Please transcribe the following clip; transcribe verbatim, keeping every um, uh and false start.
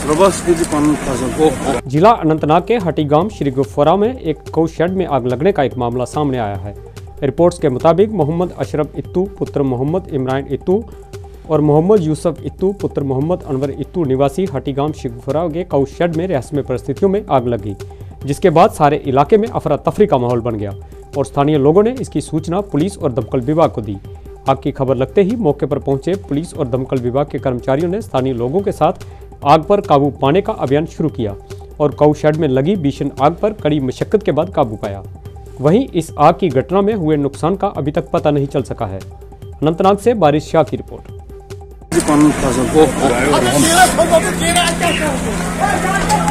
जिला अनंतनाग के हटीगाम श्री गुफरा में एक गौ शेड में आग लगने का एक मामला सामने आया है। रिपोर्ट्स के मुताबिक मोहम्मद अशरफ इत्तू पुत्र मोहम्मद इमरान इत्तू और मोहम्मद यूसुफ इत्तू पुत्र मोहम्मद अनवर इत्तू निवासी हटीगाम श्री गुफरा के गौ शेड में रहस्यमय परिस्थितियों में आग लगी, जिसके बाद सारे इलाके में अफरा तफरी का माहौल बन गया और स्थानीय लोगों ने इसकी सूचना पुलिस और दमकल विभाग को दी। आग की खबर लगते ही मौके पर पहुंचे पुलिस और दमकल विभाग के कर्मचारियों ने स्थानीय लोगों के साथ आग पर काबू पाने का अभियान शुरू किया और गौ शेड में लगी भीषण आग पर कड़ी मशक्कत के बाद काबू पाया। वहीं इस आग की घटना में हुए नुकसान का अभी तक पता नहीं चल सका है। अनंतनाग से बारिश शाह की रिपोर्ट।